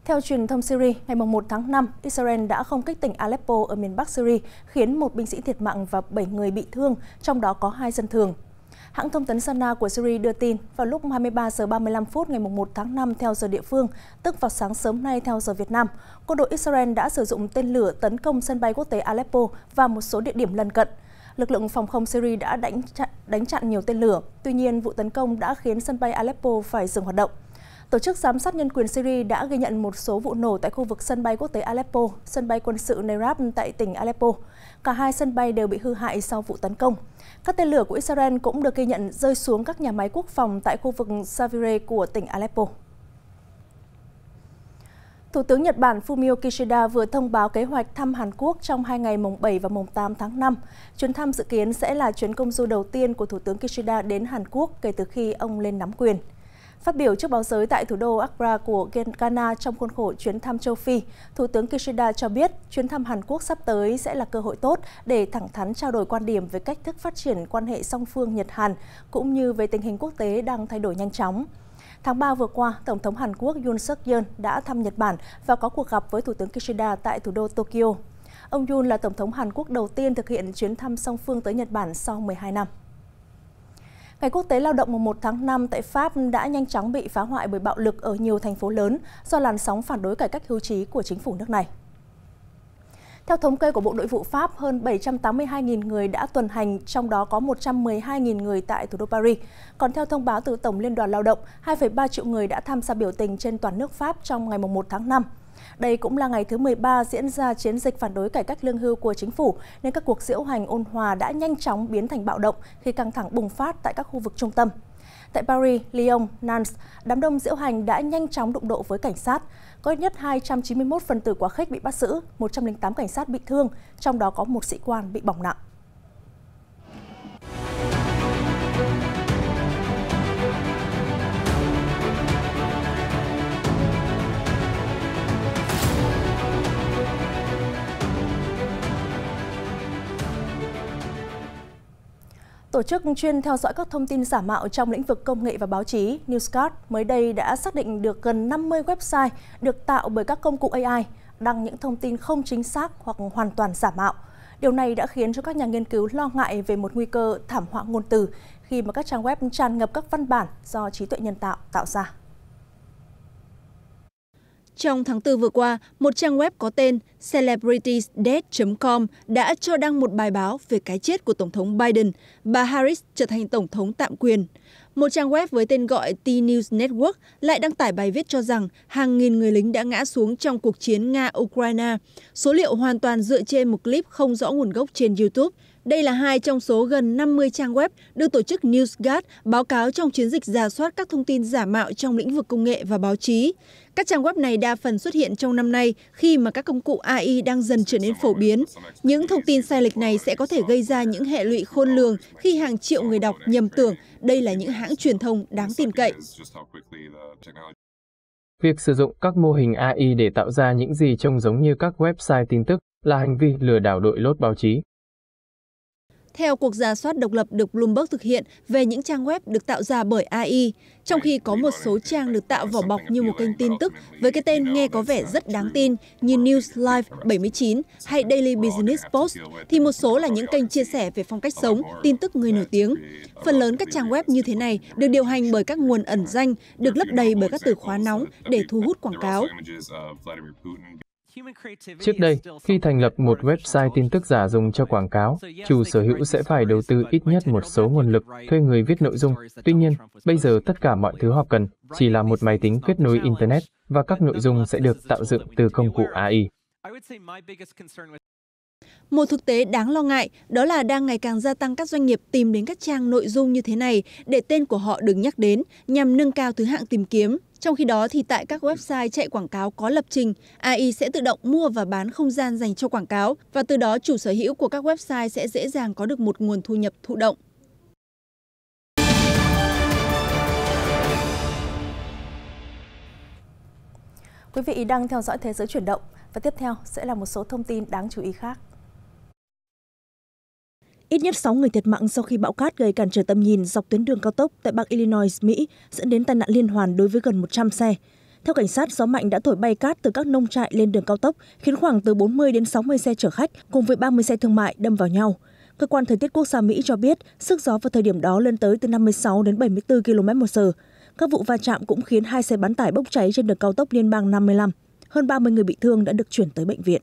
Theo truyền thông Syria, ngày 1 tháng 5, Israel đã không kích tỉnh Aleppo ở miền Bắc Syria, khiến một binh sĩ thiệt mạng và 7 người bị thương, trong đó có 2 dân thường. Hãng thông tấn Sana của Syria đưa tin, vào lúc 23 giờ 35 phút ngày 1 tháng 5 theo giờ địa phương, tức vào sáng sớm nay theo giờ Việt Nam, quân đội Israel đã sử dụng tên lửa tấn công sân bay quốc tế Aleppo và một số địa điểm lân cận. Lực lượng phòng không Syria đã đánh chặn nhiều tên lửa, tuy nhiên vụ tấn công đã khiến sân bay Aleppo phải dừng hoạt động. Tổ chức giám sát nhân quyền Syria đã ghi nhận một số vụ nổ tại khu vực sân bay quốc tế Aleppo, sân bay quân sự Nerab tại tỉnh Aleppo. Cả hai sân bay đều bị hư hại sau vụ tấn công. Các tên lửa của Israel cũng được ghi nhận rơi xuống các nhà máy quốc phòng tại khu vực Savire của tỉnh Aleppo. Thủ tướng Nhật Bản Fumio Kishida vừa thông báo kế hoạch thăm Hàn Quốc trong 2 ngày mùng 7 và mùng 8 tháng 5. Chuyến thăm dự kiến sẽ là chuyến công du đầu tiên của Thủ tướng Kishida đến Hàn Quốc kể từ khi ông lên nắm quyền. Phát biểu trước báo giới tại thủ đô Accra của Ghana trong khuôn khổ chuyến thăm châu Phi, Thủ tướng Kishida cho biết chuyến thăm Hàn Quốc sắp tới sẽ là cơ hội tốt để thẳng thắn trao đổi quan điểm về cách thức phát triển quan hệ song phương Nhật-Hàn, cũng như về tình hình quốc tế đang thay đổi nhanh chóng. Tháng 3 vừa qua, Tổng thống Hàn Quốc Yoon suk yeol đã thăm Nhật Bản và có cuộc gặp với Thủ tướng Kishida tại thủ đô Tokyo. Ông Yoon là Tổng thống Hàn Quốc đầu tiên thực hiện chuyến thăm song phương tới Nhật Bản sau 12 năm. Ngày Quốc tế Lao động mùng 1 tháng 5 tại Pháp đã nhanh chóng bị phá hoại bởi bạo lực ở nhiều thành phố lớn do làn sóng phản đối cải cách hưu trí của chính phủ nước này. Theo thống kê của Bộ Nội vụ Pháp, hơn 782.000 người đã tuần hành, trong đó có 112.000 người tại thủ đô Paris. Còn theo thông báo từ Tổng Liên đoàn Lao động, 2,3 triệu người đã tham gia biểu tình trên toàn nước Pháp trong ngày 1 tháng 5. Đây cũng là ngày thứ 13 diễn ra chiến dịch phản đối cải cách lương hưu của chính phủ, nên các cuộc diễu hành ôn hòa đã nhanh chóng biến thành bạo động khi căng thẳng bùng phát tại các khu vực trung tâm. Tại Paris, Lyon, Nantes, đám đông diễu hành đã nhanh chóng đụng độ với cảnh sát. Có ít nhất 291 phần tử quá khích bị bắt giữ, 108 cảnh sát bị thương, trong đó có một sĩ quan bị bỏng nặng. Tổ chức chuyên theo dõi các thông tin giả mạo trong lĩnh vực công nghệ và báo chí, NewsGuard, mới đây đã xác định được gần 50 website được tạo bởi các công cụ AI, đăng những thông tin không chính xác hoặc hoàn toàn giả mạo. Điều này đã khiến cho các nhà nghiên cứu lo ngại về một nguy cơ thảm họa ngôn từ khi mà các trang web tràn ngập các văn bản do trí tuệ nhân tạo tạo ra. Trong tháng 4 vừa qua, một trang web có tên celebritiesdeath.com đã cho đăng một bài báo về cái chết của Tổng thống Biden, bà Harris trở thành Tổng thống tạm quyền. Một trang web với tên gọi T-News Network lại đăng tải bài viết cho rằng hàng nghìn người lính đã ngã xuống trong cuộc chiến Nga-Ukraine. Số liệu hoàn toàn dựa trên một clip không rõ nguồn gốc trên YouTube. Đây là hai trong số gần 50 trang web được tổ chức NewsGuard báo cáo trong chiến dịch rà soát các thông tin giả mạo trong lĩnh vực công nghệ và báo chí. Các trang web này đa phần xuất hiện trong năm nay khi mà các công cụ AI đang dần trở nên phổ biến. Những thông tin sai lệch này sẽ có thể gây ra những hệ lụy khôn lường khi hàng triệu người đọc nhầm tưởng đây là những hãng truyền thông đáng tin cậy. Việc sử dụng các mô hình AI để tạo ra những gì trông giống như các website tin tức là hành vi lừa đảo đội lốt báo chí. Theo cuộc rà soát độc lập được Bloomberg thực hiện về những trang web được tạo ra bởi AI, trong khi có một số trang được tạo vỏ bọc như một kênh tin tức với cái tên nghe có vẻ rất đáng tin như News Live 79 hay Daily Business Post, thì một số là những kênh chia sẻ về phong cách sống, tin tức người nổi tiếng. Phần lớn các trang web như thế này được điều hành bởi các nguồn ẩn danh, được lấp đầy bởi các từ khóa nóng để thu hút quảng cáo. Trước đây, khi thành lập một website tin tức giả dùng cho quảng cáo, chủ sở hữu sẽ phải đầu tư ít nhất một số nguồn lực, thuê người viết nội dung. Tuy nhiên, bây giờ tất cả mọi thứ họ cần chỉ là một máy tính kết nối Internet và các nội dung sẽ được tạo dựng từ công cụ AI. Một thực tế đáng lo ngại đó là đang ngày càng gia tăng các doanh nghiệp tìm đến các trang nội dung như thế này để tên của họ được nhắc đến nhằm nâng cao thứ hạng tìm kiếm. Trong khi đó thì tại các website chạy quảng cáo có lập trình, AI sẽ tự động mua và bán không gian dành cho quảng cáo và từ đó chủ sở hữu của các website sẽ dễ dàng có được một nguồn thu nhập thụ động. Quý vị đang theo dõi Thế giới chuyển động và tiếp theo sẽ là một số thông tin đáng chú ý khác. Ít nhất 6 người thiệt mạng sau khi bão cát gây cản trở tầm nhìn dọc tuyến đường cao tốc tại bang Illinois, Mỹ, dẫn đến tai nạn liên hoàn đối với gần 100 xe. Theo cảnh sát, gió mạnh đã thổi bay cát từ các nông trại lên đường cao tốc, khiến khoảng từ 40 đến 60 xe chở khách cùng với 30 xe thương mại đâm vào nhau. Cơ quan thời tiết quốc gia Mỹ cho biết sức gió vào thời điểm đó lên tới từ 56 đến 74 km/h. Các vụ va chạm cũng khiến 2 xe bán tải bốc cháy trên đường cao tốc liên bang 55. Hơn 30 người bị thương đã được chuyển tới bệnh viện.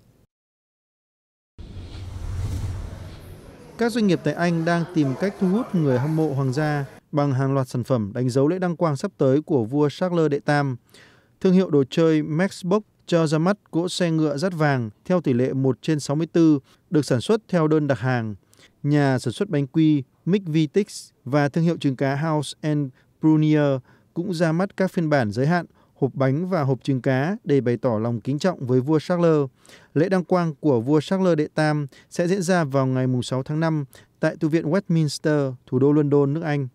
Các doanh nghiệp tại Anh đang tìm cách thu hút người hâm mộ hoàng gia bằng hàng loạt sản phẩm đánh dấu lễ đăng quang sắp tới của vua Charles đệ Tam. Thương hiệu đồ chơi Matchbox cho ra mắt cỗ xe ngựa dát vàng theo tỷ lệ 1/64 được sản xuất theo đơn đặt hàng. Nhà sản xuất bánh quy McVitie's và thương hiệu trứng cá House and Brunier cũng ra mắt các phiên bản giới hạn, hộp bánh và hộp trứng cá để bày tỏ lòng kính trọng với vua Charles. Lễ đăng quang của vua Charles đệ Tam sẽ diễn ra vào ngày 6 tháng 5 tại tu viện Westminster, thủ đô London, nước Anh.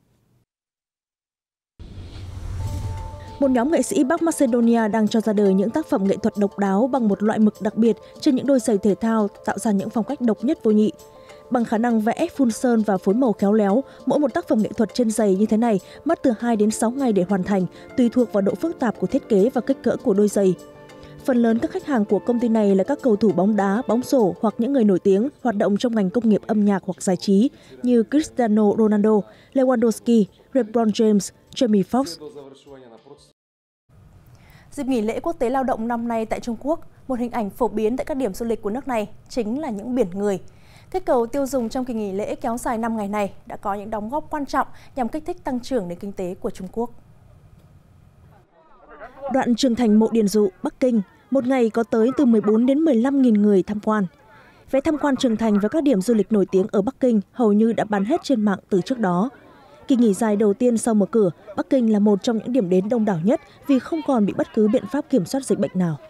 Một nhóm nghệ sĩ Bắc Macedonia đang cho ra đời những tác phẩm nghệ thuật độc đáo bằng một loại mực đặc biệt trên những đôi giày thể thao, tạo ra những phong cách độc nhất vô nhị. Bằng khả năng vẽ, phun sơn và phối màu khéo léo, mỗi một tác phẩm nghệ thuật trên giày như thế này mất từ 2 đến 6 ngày để hoàn thành, tùy thuộc vào độ phức tạp của thiết kế và kích cỡ của đôi giày. Phần lớn các khách hàng của công ty này là các cầu thủ bóng đá, bóng rổ hoặc những người nổi tiếng hoạt động trong ngành công nghiệp âm nhạc hoặc giải trí như Cristiano Ronaldo, Lewandowski, LeBron James, Jamie Foxx. Dịp nghỉ lễ quốc tế lao động năm nay tại Trung Quốc, một hình ảnh phổ biến tại các điểm du lịch của nước này chính là những biển người. Kích cầu tiêu dùng trong kỳ nghỉ lễ kéo dài 5 ngày này đã có những đóng góp quan trọng nhằm kích thích tăng trưởng nền kinh tế của Trung Quốc. Đoạn Trường Thành Mộ Điền Dụ, Bắc Kinh, một ngày có tới từ 14 đến 15.000 người tham quan. Vé tham quan Trường Thành và các điểm du lịch nổi tiếng ở Bắc Kinh hầu như đã bán hết trên mạng từ trước đó. Kỳ nghỉ dài đầu tiên sau mở cửa, Bắc Kinh là một trong những điểm đến đông đảo nhất vì không còn bị bất cứ biện pháp kiểm soát dịch bệnh nào.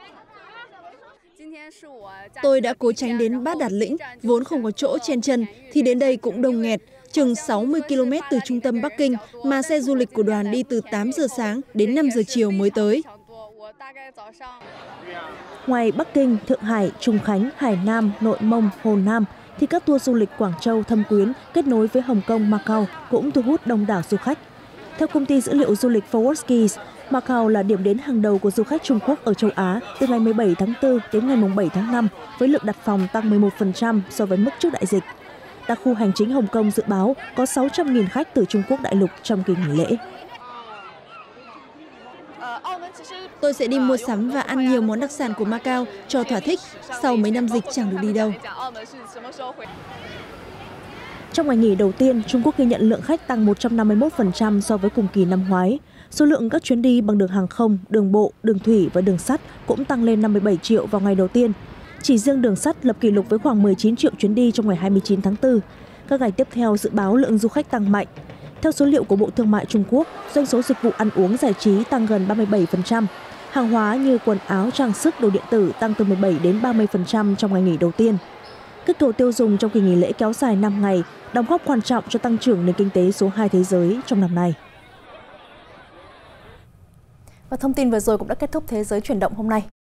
Tôi đã cố tránh đến Bát Đạt Lĩnh, vốn không có chỗ chen chân, thì đến đây cũng đông nghẹt. Chừng 60 km từ trung tâm Bắc Kinh mà xe du lịch của đoàn đi từ 8 giờ sáng đến 5 giờ chiều mới tới. Ngoài Bắc Kinh, Thượng Hải, Trùng Khánh, Hải Nam, Nội Mông, Hồ Nam, thì các tour du lịch Quảng Châu, Thâm Quyến kết nối với Hồng Kông, Macau cũng thu hút đông đảo du khách. Theo công ty dữ liệu du lịch Forwardskis, Macau là điểm đến hàng đầu của du khách Trung Quốc ở châu Á từ ngày 17 tháng 4 đến ngày 7 tháng 5, với lượng đặt phòng tăng 11% so với mức trước đại dịch. Đặc khu hành chính Hồng Kông dự báo có 600.000 khách từ Trung Quốc đại lục trong kỳ nghỉ lễ. Tôi sẽ đi mua sắm và ăn nhiều món đặc sản của Macau cho thỏa thích, sau mấy năm dịch chẳng được đi đâu. Trong ngày nghỉ đầu tiên, Trung Quốc ghi nhận lượng khách tăng 151% so với cùng kỳ năm ngoái. Số lượng các chuyến đi bằng đường hàng không, đường bộ, đường thủy và đường sắt cũng tăng lên 57 triệu vào ngày đầu tiên. Chỉ riêng đường sắt lập kỷ lục với khoảng 19 triệu chuyến đi trong ngày 29 tháng 4. Các ngày tiếp theo dự báo lượng du khách tăng mạnh. Theo số liệu của Bộ Thương mại Trung Quốc, doanh số dịch vụ ăn uống giải trí tăng gần 37%. Hàng hóa như quần áo, trang sức, đồ điện tử tăng từ 17 đến 30% trong ngày nghỉ đầu tiên. Kích cầu tiêu dùng trong kỳ nghỉ lễ kéo dài 5 ngày đóng góp quan trọng cho tăng trưởng nền kinh tế số 2 thế giới trong năm nay. Và thông tin vừa rồi cũng đã kết thúc Thế giới chuyển động hôm nay.